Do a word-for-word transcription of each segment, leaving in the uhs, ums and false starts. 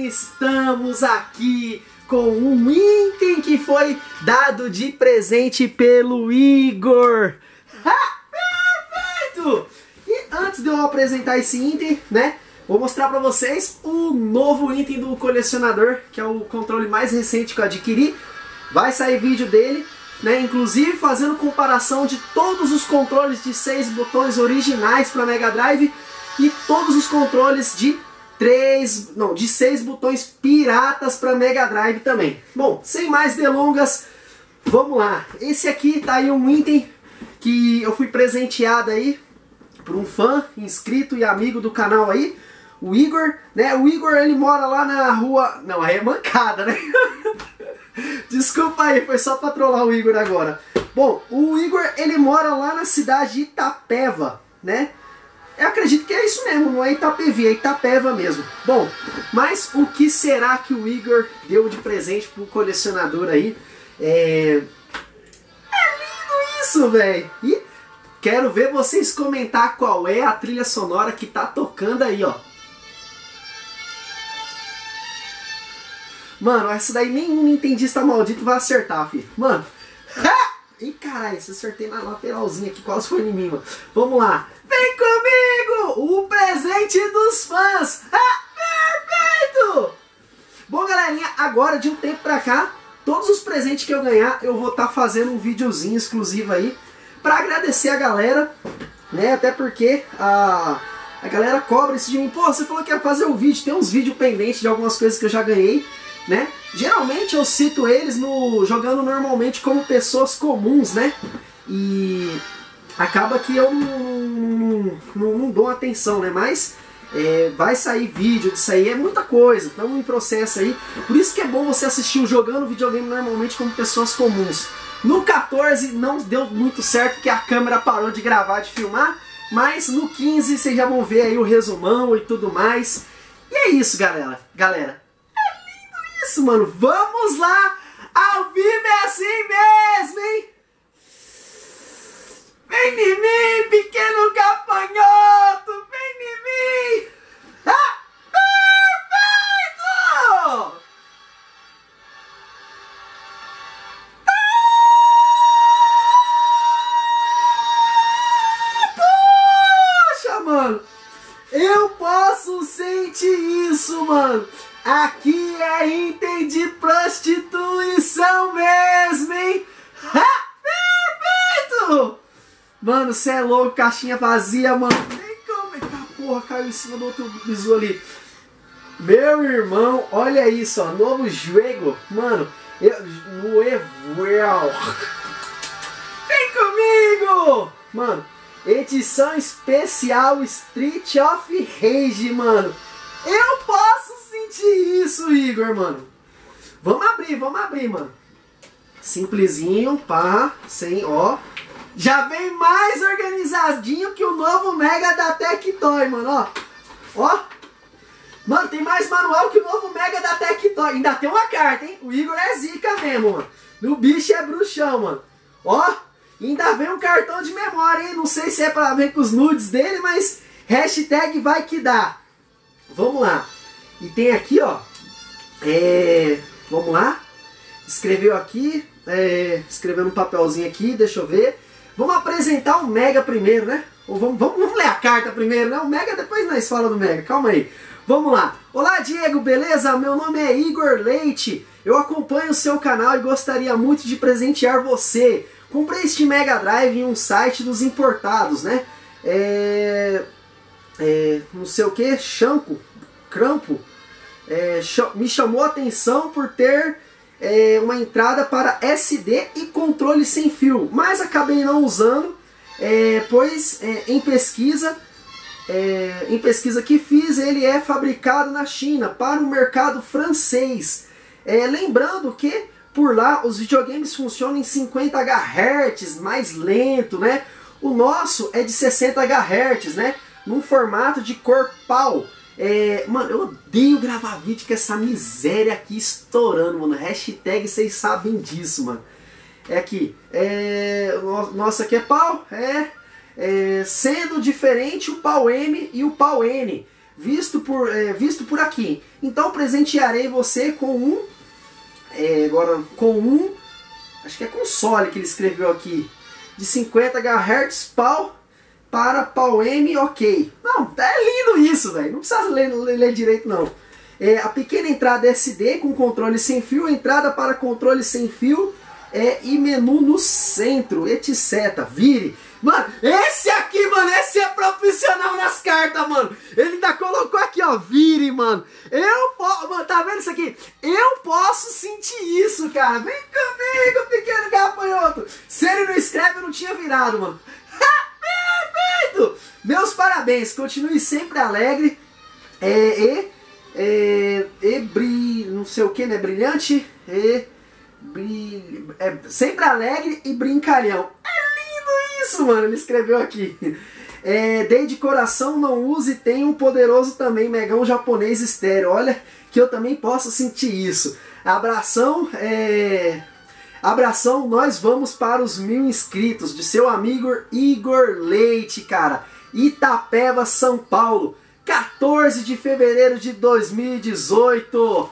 estamos aqui com um item que foi dado de presente pelo Igor. Ah, perfeito! E antes de eu apresentar esse item, né, vou mostrar pra vocês o novo item do colecionador, que é o controle mais recente que eu adquiri. Vai sair vídeo dele, né, inclusive fazendo comparação de todos os controles de seis botões originais para Mega Drive e todos os controles de três, não, de seis botões piratas para Mega Drive também. Bom, sem mais delongas, vamos lá. Esse aqui tá aí um item que eu fui presenteado aí por um fã, inscrito e amigo do canal aí, o Igor, né? O Igor, ele mora lá na rua... Não, aí é mancada, né? Desculpa aí, foi só pra trollar o Igor agora. Bom, o Igor, ele mora lá na cidade de Itapeva, né? Eu acredito que é isso mesmo, não é Itapevi, é Itapeva mesmo. Bom, mas o que será que o Igor deu de presente pro colecionador aí? É... É lindo isso, velho! E quero ver vocês comentar qual é a trilha sonora que tá tocando aí, ó. Mano, essa daí nenhum nintendista maldito vai acertar, filho. Mano. Ha! Ih, caralho, se acertei na lateralzinha aqui, quase foi em mim, mano. Vamos lá. Vem comigo! O presente dos fãs. Ah, perfeito! Bom, galerinha, agora de um tempo pra cá, todos os presentes que eu ganhar, eu vou estar tá fazendo um videozinho exclusivo aí pra agradecer a galera, né? Até porque a, a galera cobra isso de mim. Pô, você falou que ia fazer um vídeo. Tem uns vídeos pendentes de algumas coisas que eu já ganhei, né? Geralmente eu cito eles no, jogando normalmente como pessoas comuns, né? E acaba que eu não, não, não dou atenção, né? Mas é, vai sair vídeo disso aí, é muita coisa, estamos em processo aí. Por isso que é bom você assistir o Jogando Videogame normalmente como pessoas comuns. No quatorze não deu muito certo porque a câmera parou de gravar, de filmar. Mas no quinze vocês já vão ver aí o resumão e tudo mais. E é isso, galera. Galera. Isso, mano, vamos lá, ao vivo é assim mesmo, hein? Vem em mim, pequeno gafanhoto, vem em mim! Ah, perfeito! Ah, poxa, mano, eu posso sentir isso, mano. Aqui é item de prostituição mesmo, hein? Ha! Perfeito! Mano, cê é louco, caixinha vazia, mano. Nem como... Eita porra, caiu em cima do outro bizu ali. Meu irmão, olha isso, ó. Novo jogo. Mano, eu... Nuevo. Vem comigo! Mano, edição especial Street of Rage, mano. Eu posso sentir isso, Igor, mano. Vamos abrir, vamos abrir, mano. Simplesinho, pá, sem, ó. Já vem mais organizadinho que o novo Mega da Tectoy, mano, ó. Ó. Mano, tem mais manual que o novo Mega da Tectoy. Ainda tem uma carta, hein? O Igor é zica mesmo, mano. O bicho é bruxão, mano. Ó. Ainda vem um cartão de memória, hein? Não sei se é pra ver com os nudes dele, mas hashtag vai que dá. Vamos lá. E tem aqui, ó. É, vamos lá. Escreveu aqui. É, escreveu no papelzinho aqui. Deixa eu ver. Vamos apresentar o Mega primeiro, né? Ou vamos, vamos, vamos ler a carta primeiro, né? O Mega, depois nós falamos do Mega. Calma aí. Vamos lá. Olá, Diego, beleza? Meu nome é Igor Leite. Eu acompanho o seu canal e gostaria muito de presentear você. Comprei este Mega Drive em um site dos importados, né? É... É, não sei o que, Chanco, Crampo, é, me chamou a atenção por ter é, uma entrada para S D e controle sem fio, mas acabei não usando, é, pois é, em pesquisa, é, em pesquisa que fiz, ele é fabricado na China para o mercado francês. É, lembrando que por lá os videogames funcionam em cinquenta gigahertz, mais lento, né? O nosso é de sessenta gigahertz, né? Num formato de cor pau. É, mano, eu odeio gravar vídeo com essa miséria aqui estourando, mano. Hashtag vocês sabem disso, mano. É aqui. É, nossa, aqui é pau. É, é, sendo diferente o pau M e o pau N. visto por, é, visto por aqui. Então presentearei você com um, é, agora com um, acho que é console que ele escreveu aqui, de cinquenta gigahertz, pau para pau M, ok. Não, é lindo isso, velho, não precisa ler, ler, ler direito não. É, a pequena entrada S D com controle sem fio, entrada para controle sem fio é, e menu no centro, etcétera. Vire. Mano, esse aqui, mano, esse é profissional nas cartas, mano. Ele ainda colocou aqui, ó, vire, mano. Eu posso, mano, tá vendo isso aqui? Eu posso sentir isso, cara. Vem comigo, pequeno gafanhoto. Se ele não escreve, eu não tinha virado, mano. Perfeito! Meus parabéns, continue sempre alegre. É, e, é, e bri, não sei o que, né, brilhante. E, bri, é, sempre alegre e brincalhão. Isso, mano, ele escreveu aqui. É, dei de coração, não use, tem um poderoso também, megão japonês estéreo. Olha que eu também posso sentir isso. Abração, é... Abração, nós vamos para os mil inscritos, de seu amigo Igor Leite, cara. Itapeva, São Paulo, quatorze de fevereiro de dois mil e dezoito.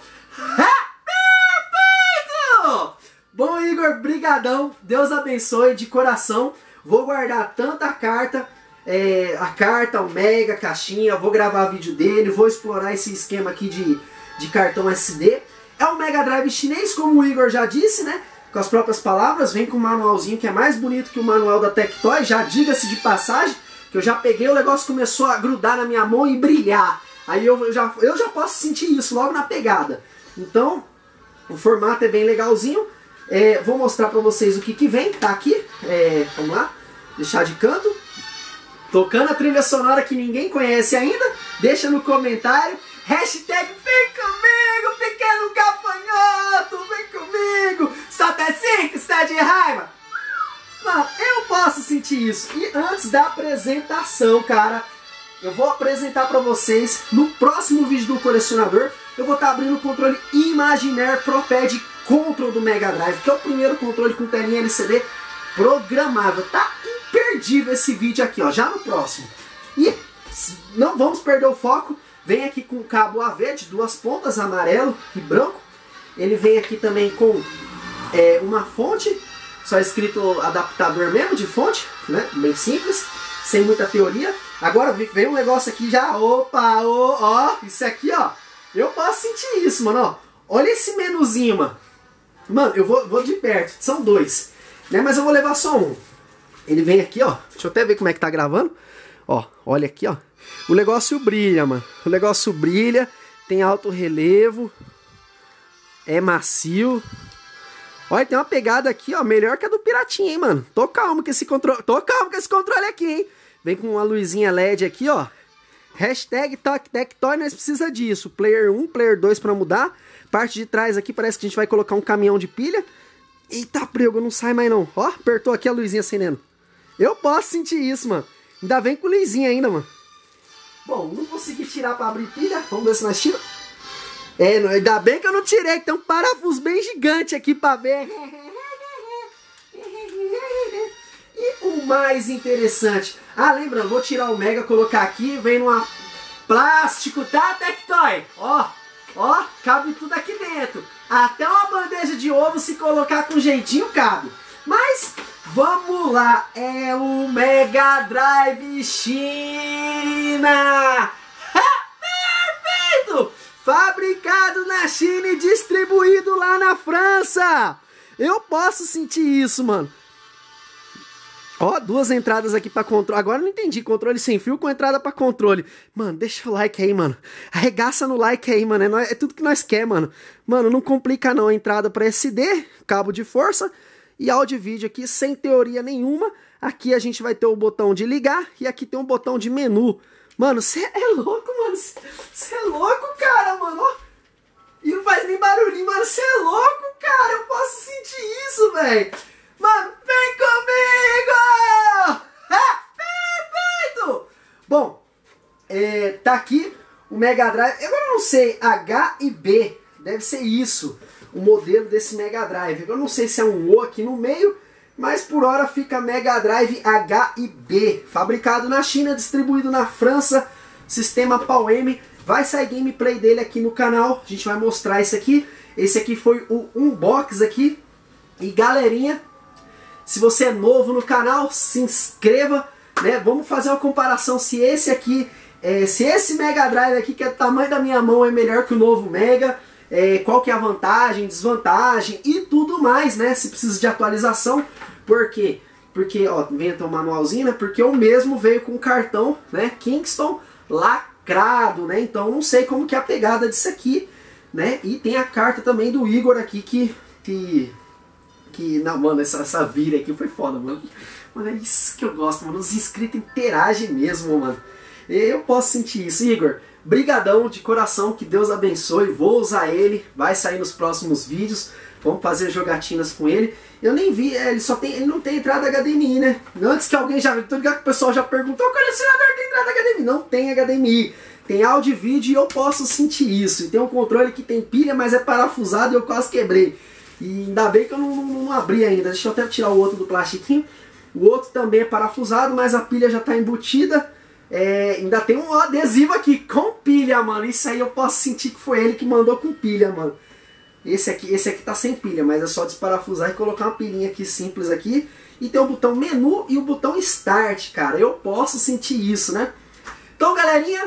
Perfeito! Bom, Igor, brigadão, Deus abençoe de coração. Vou guardar tanto a carta, é, a carta, o Mega, a caixinha, vou gravar vídeo dele, vou explorar esse esquema aqui de, de cartão S D. É um Mega Drive chinês, como o Igor já disse, né? Com as próprias palavras, vem com um manualzinho que é mais bonito que o manual da Tectoy, já diga-se de passagem, que eu já peguei, o negócio começou a grudar na minha mão e brilhar. Aí eu já, eu já posso sentir isso logo na pegada. Então, o formato é bem legalzinho. É, vou mostrar pra vocês o que que vem, tá aqui, é, vamos lá, deixar de canto, tocando a trilha sonora que ninguém conhece ainda, deixa no comentário, hashtag vem comigo, pequeno gafanhoto, vem comigo, solta cinco, está de raiva, mano, eu posso sentir isso, e antes da apresentação, cara, eu vou apresentar pra vocês, no próximo vídeo do colecionador, eu vou estar tá abrindo o controle Imagineer ProPad Control do Mega Drive, que é o primeiro controle com telinha L C D programável. Tá imperdível esse vídeo aqui, ó, já no próximo. E não vamos perder o foco, vem aqui com cabo A V de duas pontas, amarelo e branco. Ele vem aqui também com é, uma fonte, só escrito adaptador mesmo de fonte, né? Bem simples, sem muita teoria. Agora vem um negócio aqui já, opa, ó, ó, isso aqui, ó, eu posso sentir isso, mano, ó. Olha esse menuzinho, mano. Mano, eu vou, vou de perto, são dois, né? Mas eu vou levar só um. Ele vem aqui, ó. Deixa eu até ver como é que tá gravando. Ó, olha aqui, ó. O negócio brilha, mano. O negócio brilha, tem alto relevo, é macio. Olha, tem uma pegada aqui, ó, melhor que a do Piratinha, hein, mano. Tô calmo com esse controle, tô calmo com esse controle aqui, hein. Vem com uma luzinha L E D aqui, ó. Hashtag Tectoy, nós precisa disso. Player um, Player dois pra mudar. Parte de trás aqui parece que a gente vai colocar um caminhão de pilha. Eita, prego, não sai mais não. Ó, apertou aqui a luzinha acendendo. Eu posso sentir isso, mano. Ainda vem com luzinha ainda, mano. Bom, não consegui tirar pra abrir pilha. Vamos ver se nós tiramos. É, ainda bem que eu não tirei, que tem um parafuso bem gigante aqui pra ver. E o mais interessante... Ah, lembrando, vou tirar o Mega, colocar aqui, vem numa plástico, tá, Tectoy? Ó, ó, cabe tudo aqui dentro. Até uma bandeja de ovo, se colocar com jeitinho, cabe. Mas, vamos lá, é o Mega Drive China! Perfeito! Fabricado na China e distribuído lá na França! Eu posso sentir isso, mano. Ó, duas entradas aqui pra controle. Agora eu não entendi. Controle sem fio com entrada pra controle. Mano, deixa o like aí, mano. Arregaça no like aí, mano. É, nóis, é tudo que nós quer, mano. Mano, não complica não. Entrada pra S D, cabo de força e áudio e vídeo aqui sem teoria nenhuma. Aqui a gente vai ter o botão de ligar e aqui tem um botão de menu. Mano, você é louco, mano. Você é louco, cara, mano. Ó. E não faz nem barulhinho, mano. Você é louco, cara. Eu posso sentir isso, velho. Mano, vem comigo! Ah, perfeito! Bom, é, tá aqui o Mega Drive. Agora eu não sei, H e B. Deve ser isso, o modelo desse Mega Drive. Eu não sei se é um O aqui no meio, mas por hora fica Mega Drive H e B. Fabricado na China, distribuído na França sistema PAL-M. Vai sair gameplay dele aqui no canal, a gente vai mostrar isso aqui. Esse aqui foi o unbox aqui. E galerinha, se você é novo no canal, se inscreva, né? Vamos fazer uma comparação se esse aqui, é, se esse Mega Drive aqui, que é do tamanho da minha mão, é melhor que o novo Mega. É, qual que é a vantagem, desvantagem e tudo mais, né? Se precisa de atualização. Por quê? Porque, ó, vem até um manualzinho, né? Porque o mesmo veio com cartão, né? Kingston lacrado, né? Então não sei como que é a pegada disso aqui, né? E tem a carta também do Igor aqui que... que, que não, mano, essa, essa vira aqui foi foda, mano. Mano, é isso que eu gosto, mano. Os inscritos interagem mesmo, mano. Eu posso sentir isso, Igor. Brigadão de coração, que Deus abençoe, vou usar ele, vai sair nos próximos vídeos, vamos fazer jogatinas com ele. Eu nem vi, ele só tem, ele não tem entrada H D M I, né? Antes que alguém já, tô ligado que o pessoal já perguntou, o colecionador tem entrada H D M I? Não tem H D M I, tem áudio e vídeo e eu posso sentir isso. E tem um controle que tem pilha, mas é parafusado e eu quase quebrei. E ainda bem que eu não, não, não abri ainda, deixa eu até tirar o outro do plastiquinho. O outro também é parafusado, mas a pilha já está embutida. É, ainda tem um adesivo aqui com pilha, mano. Isso aí eu posso sentir que foi ele que mandou com pilha, mano. Esse aqui, esse aqui tá sem pilha, mas é só desparafusar e colocar uma pilhinha aqui simples aqui. E tem o botão menu e o botão start, cara. Eu posso sentir isso, né? Então, galerinha,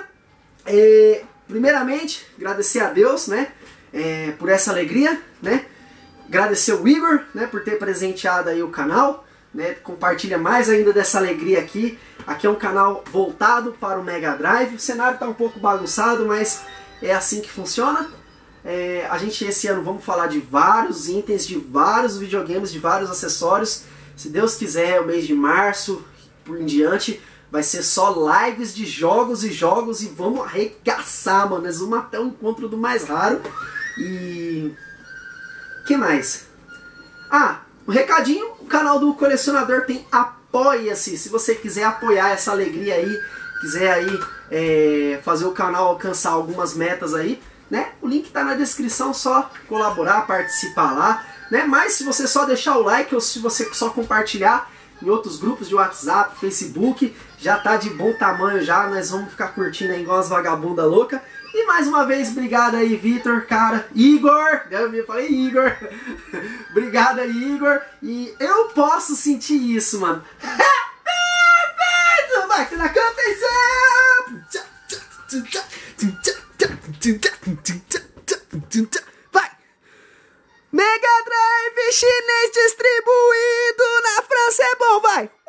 é, primeiramente, agradecer a Deus, né? É, por essa alegria, né? Agradecer o Igor, né? Por ter presenteado aí o canal. Né, compartilha mais ainda dessa alegria aqui. Aqui é um canal voltado para o Mega Drive. O cenário está um pouco bagunçado, mas é assim que funciona. É, a gente esse ano vamos falar de vários itens, de vários videogames, de vários acessórios. Se Deus quiser, o mês de março por em diante vai ser só lives de jogos e jogos e vamos arregaçar, mano. Nós vamos até o encontro do mais raro. E que mais? Ah, um recadinho, o canal do Colecionador tem Apoia-se. Se você quiser apoiar essa alegria aí, quiser aí é, fazer o canal alcançar algumas metas aí, né? O link tá na descrição, só colaborar, participar lá, né? Mas se você só deixar o like ou se você só compartilhar em outros grupos de WhatsApp, Facebook, já tá de bom tamanho já, nós vamos ficar curtindo aí igual as vagabundas loucas. E mais uma vez, obrigado aí, Vitor, cara, Igor, eu falei Igor, obrigado aí, Igor, e eu posso sentir isso, mano. Vai na confeição! Vai! Mega Drive chinês distribuído na França é bom, vai!